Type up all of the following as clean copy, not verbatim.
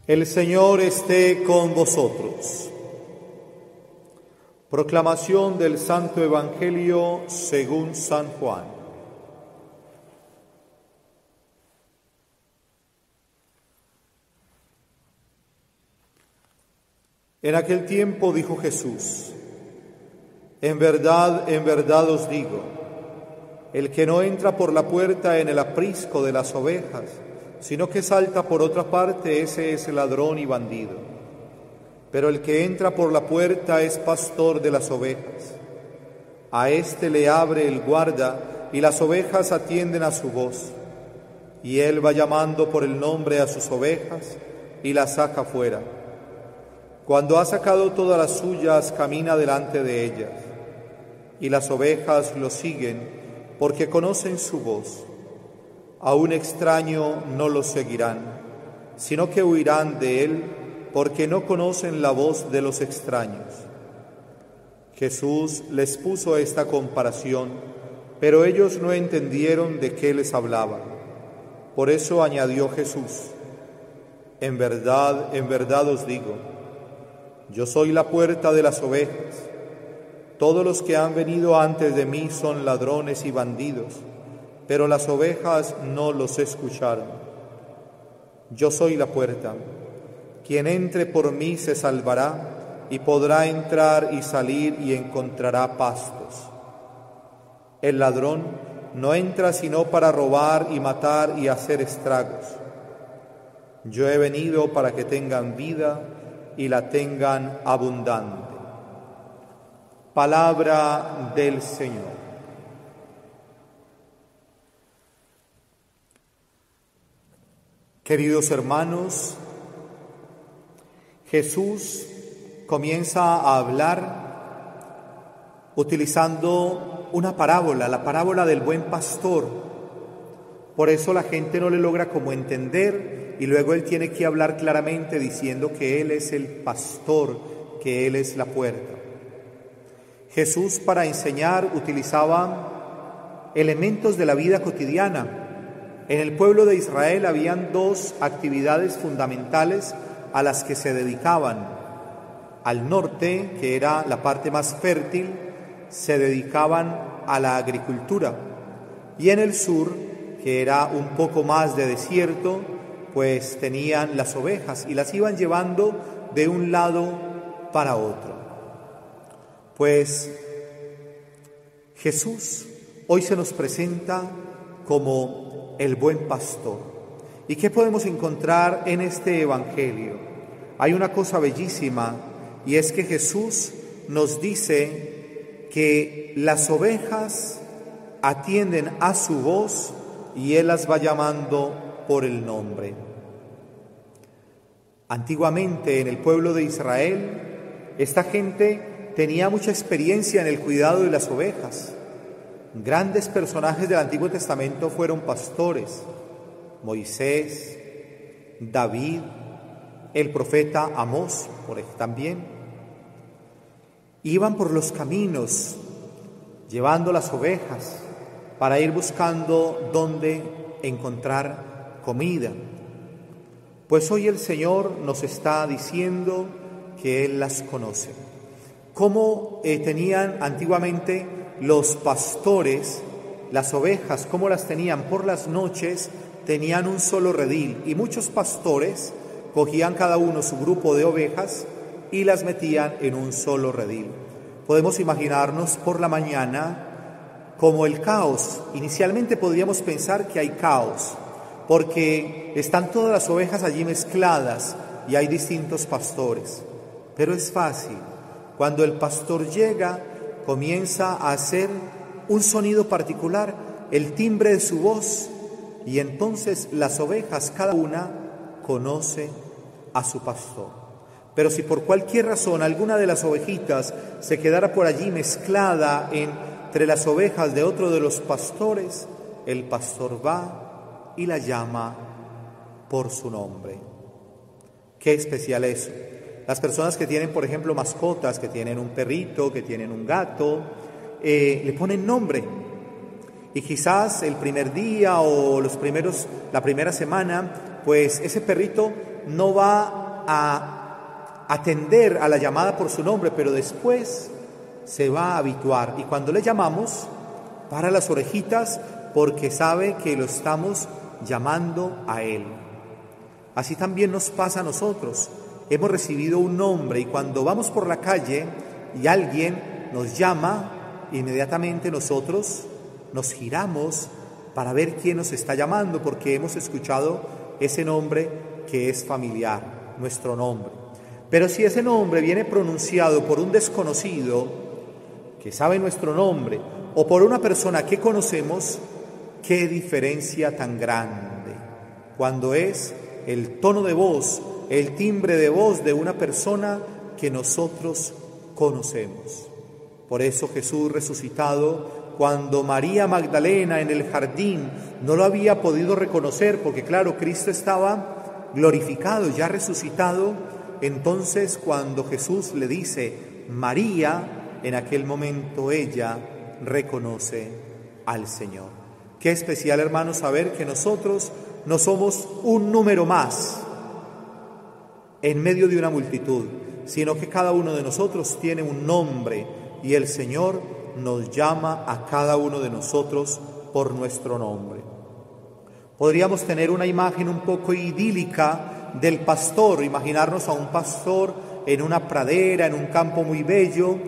El Señor esté con vosotros. Proclamación del Santo Evangelio según San Juan. En aquel tiempo dijo Jesús: en verdad os digo, el que no entra por la puerta en el aprisco de las ovejas, sino que salta por otra parte, ese es ladrón y bandido. Pero el que entra por la puerta es pastor de las ovejas. A éste le abre el guarda, y las ovejas atienden a su voz. Y él va llamando por el nombre a sus ovejas, y las saca fuera. Cuando ha sacado todas las suyas, camina delante de ellas. Y las ovejas lo siguen, porque conocen su voz. A un extraño no lo seguirán, sino que huirán de él, porque no conocen la voz de los extraños. Jesús les puso esta comparación, pero ellos no entendieron de qué les hablaba. Por eso añadió Jesús: en verdad os digo, yo soy la puerta de las ovejas. Todos los que han venido antes de mí son ladrones y bandidos, pero las ovejas no los escucharon. Yo soy la puerta. Quien entre por mí se salvará y podrá entrar y salir y encontrará pastos. El ladrón no entra sino para robar y matar y hacer estragos. Yo he venido para que tengan vida y la tengan abundante. Palabra del Señor. Queridos hermanos, Jesús comienza a hablar utilizando una parábola, la parábola del buen pastor. Por eso la gente no le logra como entender, y luego él tiene que hablar claramente diciendo que él es el pastor, que él es la puerta. Jesús, para enseñar, utilizaba elementos de la vida cotidiana. En el pueblo de Israel habían dos actividades fundamentales a las que se dedicaban. Al norte, que era la parte más fértil, se dedicaban a la agricultura. Y en el sur, que era un poco más de desierto, pues tenían las ovejas y las iban llevando de un lado para otro. Pues Jesús hoy se nos presenta como el buen pastor. ¿Y qué podemos encontrar en este Evangelio? Hay una cosa bellísima, y es que Jesús nos dice que las ovejas atienden a su voz y Él las va llamando por el nombre. Antiguamente en el pueblo de Israel, esta gente tenía mucha experiencia en el cuidado de las ovejas. Grandes personajes del Antiguo Testamento fueron pastores: Moisés, David, el profeta Amós, por ejemplo, también. Iban por los caminos llevando las ovejas para ir buscando dónde encontrar comida. Pues hoy el Señor nos está diciendo que Él las conoce. ¿Cómo tenían antiguamente los pastores las ovejas? ¿Cómo las tenían? Por las noches tenían un solo redil, y muchos pastores cogían cada uno su grupo de ovejas y las metían en un solo redil. Podemos imaginarnos por la mañana como el caos. Inicialmente podríamos pensar que hay caos, porque están todas las ovejas allí mezcladas y hay distintos pastores. Pero es fácil. Cuando el pastor llega, comienza a hacer un sonido particular, el timbre de su voz, y entonces las ovejas, cada una, conoce a su pastor. Pero si por cualquier razón alguna de las ovejitas se quedara por allí mezclada entre las ovejas de otro de los pastores, el pastor va y la llama por su nombre. Qué especial eso. Las personas que tienen, por ejemplo, mascotas, que tienen un perrito, que tienen un gato, le ponen nombre. Y quizás el primer día o la primera semana, pues ese perrito no va a atender a la llamada por su nombre, pero después se va a habituar. Y cuando le llamamos, para las orejitas porque sabe que lo estamos llamando a Él. Así también nos pasa a nosotros. Hemos recibido un nombre y cuando vamos por la calle y alguien nos llama, inmediatamente nosotros nos giramos para ver quién nos está llamando, porque hemos escuchado ese nombre que es familiar, nuestro nombre. Pero si ese nombre viene pronunciado por un desconocido que sabe nuestro nombre o por una persona que conocemos, qué diferencia tan grande cuando es el tono de voz, el timbre de voz de una persona que nosotros conocemos. Por eso Jesús resucitado, cuando María Magdalena en el jardín no lo había podido reconocer, porque claro, Cristo estaba glorificado, ya resucitado, entonces cuando Jesús le dice María, en aquel momento ella reconoce al Señor. Qué especial, hermanos, saber que nosotros no somos un número más en medio de una multitud, sino que cada uno de nosotros tiene un nombre y el Señor nos llama a cada uno de nosotros por nuestro nombre. Podríamos tener una imagen un poco idílica del pastor, imaginarnos a un pastor en una pradera, en un campo muy bello,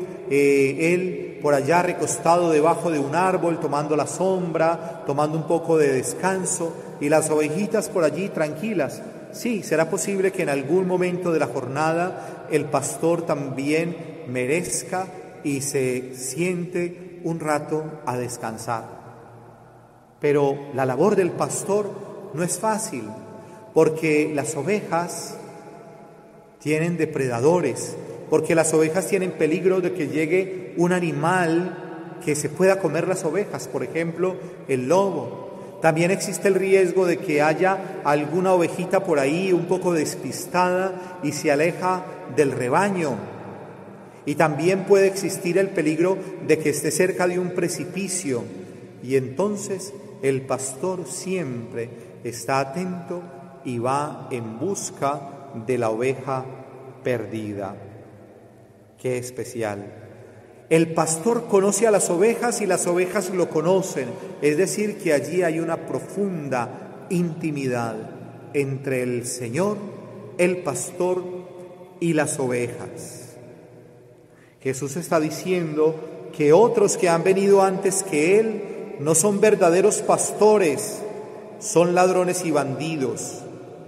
él por allá recostado debajo de un árbol, tomando la sombra, tomando un poco de descanso, y las ovejitas por allí tranquilas. Sí, será posible que en algún momento de la jornada el pastor también merezca y se siente un rato a descansar. Pero la labor del pastor no es fácil, porque las ovejas tienen depredadores, porque las ovejas tienen peligro de que llegue un animal que se pueda comer las ovejas, por ejemplo, el lobo. También existe el riesgo de que haya alguna ovejita por ahí un poco despistada y se aleja del rebaño. Y también puede existir el peligro de que esté cerca de un precipicio. Y entonces el pastor siempre está atento y va en busca de la oveja perdida. ¡Qué especial! El pastor conoce a las ovejas y las ovejas lo conocen, es decir, que allí hay una profunda intimidad entre el Señor, el pastor y las ovejas. Jesús está diciendo que otros que han venido antes que Él no son verdaderos pastores, son ladrones y bandidos.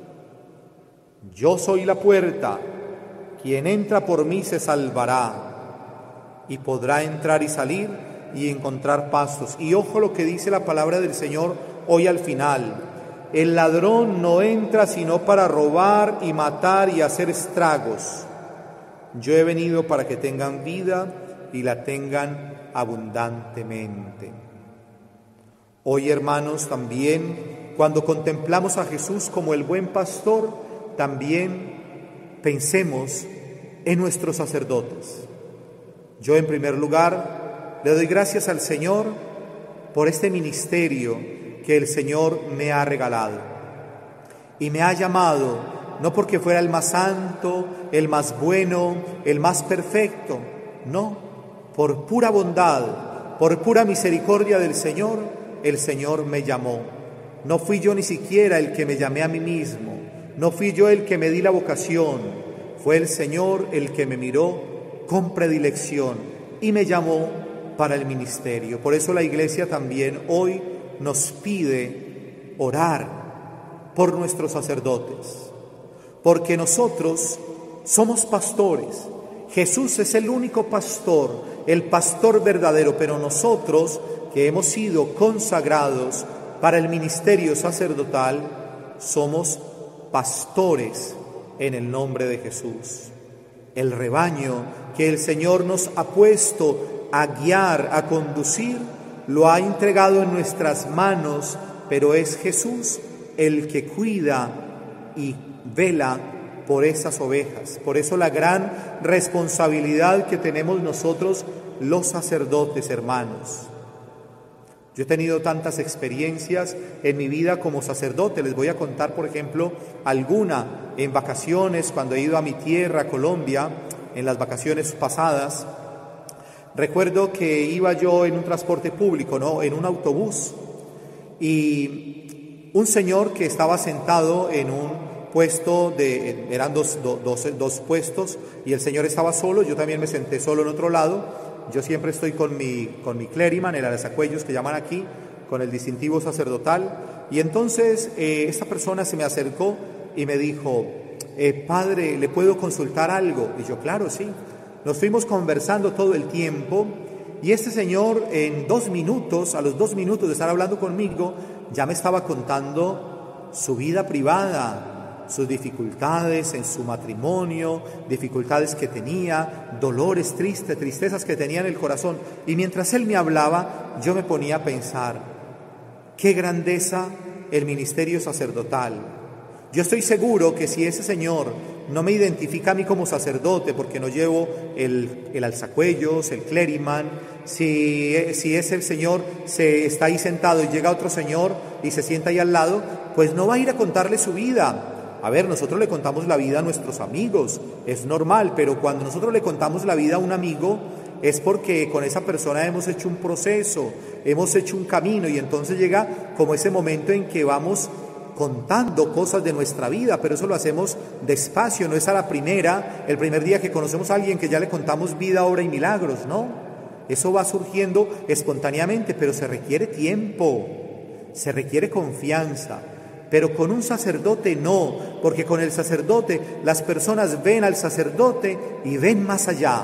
Yo soy la puerta, quien entra por mí se salvará y podrá entrar y salir y encontrar pastos. Y ojo lo que dice la palabra del Señor hoy al final: el ladrón no entra sino para robar y matar y hacer estragos. Yo he venido para que tengan vida y la tengan abundantemente. Hoy, hermanos, también cuando contemplamos a Jesús como el buen pastor, también pensemos en nuestros sacerdotes. Yo, en primer lugar, le doy gracias al Señor por este ministerio que el Señor me ha regalado. Y me ha llamado, no porque fuera el más santo, el más bueno, el más perfecto, no, por pura bondad, por pura misericordia del Señor, el Señor me llamó. No fui yo ni siquiera el que me llamé a mí mismo, no fui yo el que me di la vocación, fue el Señor el que me miró con predilección y me llamó para el ministerio. Por eso la Iglesia también hoy nos pide orar por nuestros sacerdotes, porque nosotros somos pastores. Jesús es el único pastor, el pastor verdadero, pero nosotros que hemos sido consagrados para el ministerio sacerdotal, somos pastores en el nombre de Jesús. El rebaño que el Señor nos ha puesto a guiar, a conducir, lo ha entregado en nuestras manos, pero es Jesús el que cuida y vela por esas ovejas. Por eso la gran responsabilidad que tenemos nosotros los sacerdotes, hermanos. Yo he tenido tantas experiencias en mi vida como sacerdote. Les voy a contar, por ejemplo, alguna. en vacaciones, cuando he ido a mi tierra, Colombia, en las vacaciones pasadas, recuerdo que iba yo en un transporte público, ¿no?, en un autobús, y un señor que estaba sentado en un puesto, eran dos puestos, y el señor estaba solo, yo también me senté solo en otro lado. Yo siempre estoy con mi clériman, el alzacuellos que llaman aquí, con el distintivo sacerdotal, y entonces esta persona se me acercó y me dijo, padre, ¿le puedo consultar algo? Y yo, claro, sí. Nos fuimos conversando todo el tiempo, y este señor en 2 minutos, a los 2 minutos de estar hablando conmigo, ya me estaba contando su vida privada, sus dificultades en su matrimonio, dificultades que tenía, dolores, tristezas que tenía en el corazón. Y mientras él me hablaba, yo me ponía a pensar, qué grandeza el ministerio sacerdotal. Yo estoy seguro que si ese señor no me identifica a mí como sacerdote, porque no llevo el alzacuellos, el clériman, si es el señor, se está ahí sentado y llega otro señor y se sienta ahí al lado, pues no va a ir a contarle su vida. A ver, nosotros le contamos la vida a nuestros amigos, es normal, pero cuando nosotros le contamos la vida a un amigo, es porque con esa persona hemos hecho un proceso, hemos hecho un camino, y entonces llega como ese momento en que vamos contando cosas de nuestra vida, pero eso lo hacemos despacio, no es a la primera, el primer día que conocemos a alguien que ya le contamos vida, obra y milagros, ¿no? Eso va surgiendo espontáneamente, pero se requiere tiempo, se requiere confianza. Pero con un sacerdote no, porque con el sacerdote las personas ven al sacerdote y ven más allá,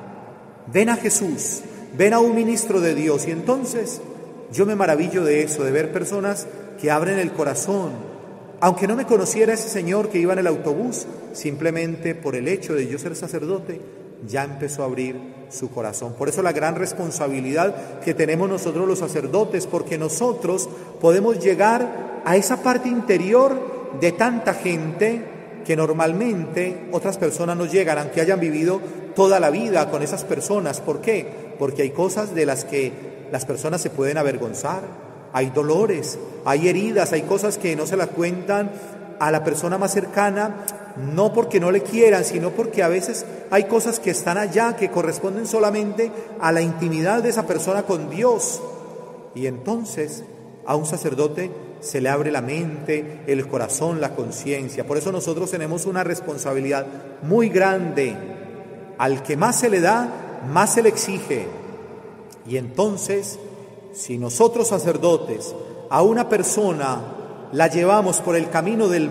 ven a Jesús, ven a un ministro de Dios, y entonces yo me maravillo de eso, de ver personas que abren el corazón. Aunque no me conociera ese señor que iba en el autobús, simplemente por el hecho de yo ser sacerdote, ya empezó a abrir su corazón. Por eso la gran responsabilidad que tenemos nosotros los sacerdotes, porque nosotros podemos llegar a esa parte interior de tanta gente que normalmente otras personas no llegan, aunque hayan vivido toda la vida con esas personas. ¿Por qué? Porque hay cosas de las que las personas se pueden avergonzar, hay dolores, hay heridas, hay cosas que no se las cuentan a la persona más cercana, no porque no le quieran, sino porque a veces hay cosas que están allá, que corresponden solamente a la intimidad de esa persona con Dios. Y entonces a un sacerdote se le abre la mente, el corazón, la conciencia. Por eso nosotros tenemos una responsabilidad muy grande. Al que más se le da, más se le exige. Y entonces, si nosotros sacerdotes a una persona la llevamos por el camino del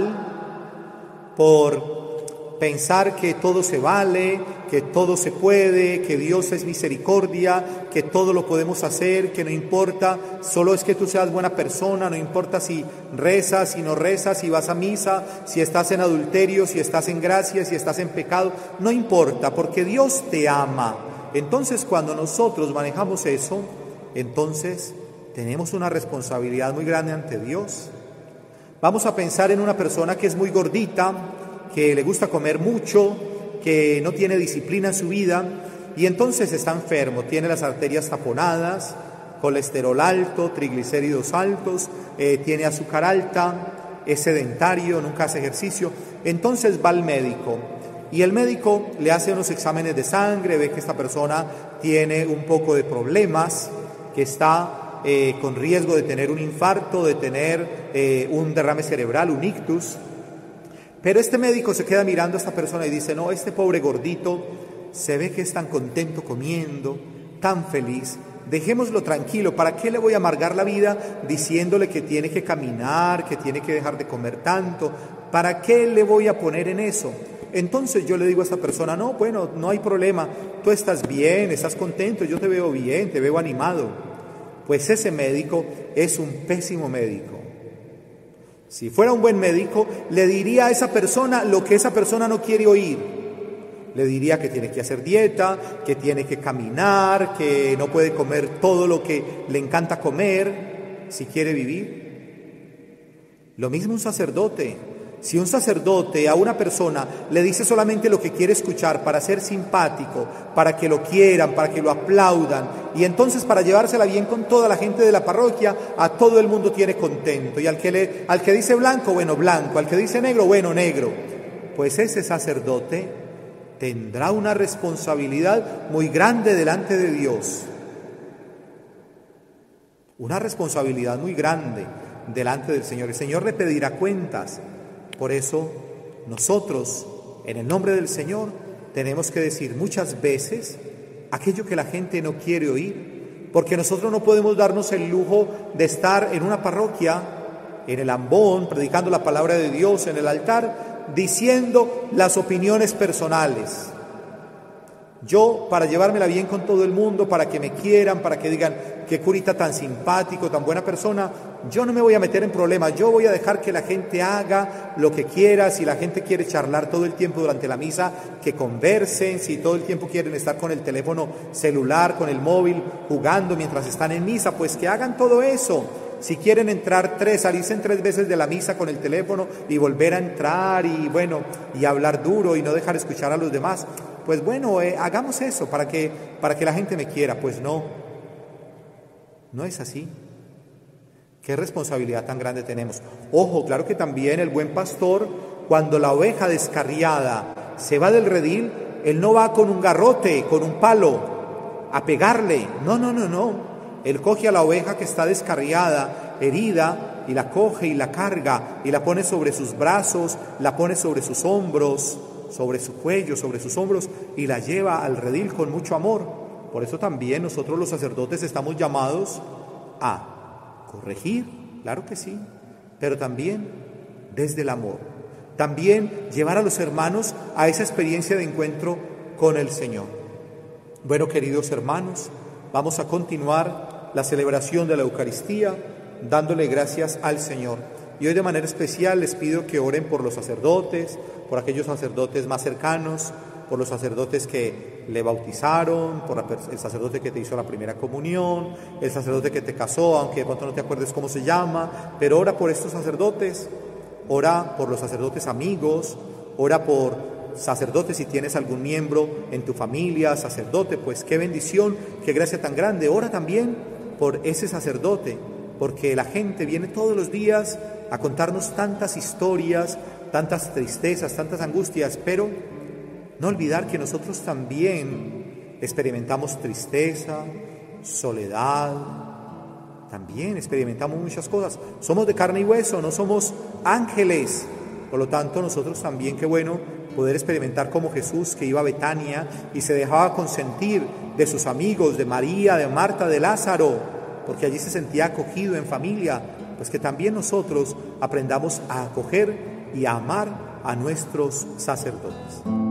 mal, por pensar que todo se vale, que todo se puede, que Dios es misericordia, que todo lo podemos hacer, que no importa, solo es que tú seas buena persona, no importa si rezas, si no rezas, si vas a misa, si estás en adulterio, si estás en gracia, si estás en pecado, no importa, porque Dios te ama. Entonces, cuando nosotros manejamos eso, entonces tenemos una responsabilidad muy grande ante Dios. Vamos a pensar en una persona que es muy gordita, que le gusta comer mucho, que no tiene disciplina en su vida, y entonces está enfermo, tiene las arterias taponadas, colesterol alto, triglicéridos altos, tiene azúcar alta, es sedentario, nunca hace ejercicio. Entonces va al médico, y el médico le hace unos exámenes de sangre, ve que esta persona tiene un poco de problemas, que está con riesgo de tener un infarto, de tener un derrame cerebral, un ictus. Pero este médico se queda mirando a esta persona y dice, no, este pobre gordito se ve que es tan contento comiendo, tan feliz, dejémoslo tranquilo, ¿para qué le voy a amargar la vida diciéndole que tiene que caminar, que tiene que dejar de comer tanto? ¿Para qué le voy a poner en eso? Entonces yo le digo a esta persona, no, bueno, no hay problema, tú estás bien, estás contento, yo te veo bien, te veo animado. Pues ese médico es un pésimo médico. Si fuera un buen médico, le diría a esa persona lo que esa persona no quiere oír. Le diría que tiene que hacer dieta, que tiene que caminar, que no puede comer todo lo que le encanta comer si quiere vivir. Lo mismo un sacerdote. Si un sacerdote a una persona le dice solamente lo que quiere escuchar para ser simpático, para que lo quieran, para que lo aplaudan, y entonces para llevársela bien con toda la gente de la parroquia, a todo el mundo tiene contento. Y al que dice blanco, bueno, blanco, al que dice negro, bueno, negro. Pues ese sacerdote tendrá una responsabilidad muy grande delante de Dios. Una responsabilidad muy grande delante del Señor. El Señor le pedirá cuentas. Por eso nosotros, en el nombre del Señor, tenemos que decir muchas veces aquello que la gente no quiere oír, porque nosotros no podemos darnos el lujo de estar en una parroquia, en el ambón, predicando la palabra de Dios en el altar, diciendo las opiniones personales. Yo, para llevármela bien con todo el mundo, para que me quieran, para que digan qué curita tan simpático, tan buena persona, yo no me voy a meter en problemas. Yo voy a dejar que la gente haga lo que quiera. Si la gente quiere charlar todo el tiempo durante la misa, que conversen. Si todo el tiempo quieren estar con el teléfono celular, con el móvil, jugando mientras están en misa, pues que hagan todo eso. Si quieren entrar salirse 3 veces de la misa con el teléfono y volver a entrar y bueno, y hablar duro y no dejar escuchar a los demás, pues bueno, hagamos eso para que la gente me quiera. Pues no es así. ¿Qué responsabilidad tan grande tenemos? Ojo, claro que también el buen pastor, cuando la oveja descarriada se va del redil, él no va con un garrote, con un palo, a pegarle. No. Él coge a la oveja que está descarriada, herida, y la coge y la carga, y la pone sobre sus brazos, la pone sobre sus hombros, sobre su cuello, sobre sus hombros, y la lleva al redil con mucho amor. Por eso también nosotros los sacerdotes estamos llamados a corregir, claro que sí, pero también desde el amor. También llevar a los hermanos a esa experiencia de encuentro con el Señor. Bueno, queridos hermanos, vamos a continuar la celebración de la Eucaristía dándole gracias al Señor. Y hoy de manera especial les pido que oren por los sacerdotes, por aquellos sacerdotes más cercanos, por los sacerdotes que le bautizaron, por el sacerdote que te hizo la primera comunión, el sacerdote que te casó, aunque de pronto no te acuerdes cómo se llama, pero ora por estos sacerdotes, ora por los sacerdotes amigos, ora por sacerdote si tienes algún miembro en tu familia, sacerdote, pues qué bendición, qué gracia tan grande. Ora también por ese sacerdote, porque la gente viene todos los días a contarnos tantas historias, tantas tristezas, tantas angustias, pero no olvidar que nosotros también experimentamos tristeza, soledad, también experimentamos muchas cosas. Somos de carne y hueso, no somos ángeles. Por lo tanto, nosotros también, qué bueno poder experimentar como Jesús, que iba a Betania y se dejaba consentir de sus amigos, de María, de Marta, de Lázaro, porque allí se sentía acogido en familia. Pues que también nosotros aprendamos a acoger y a amar a nuestros sacerdotes.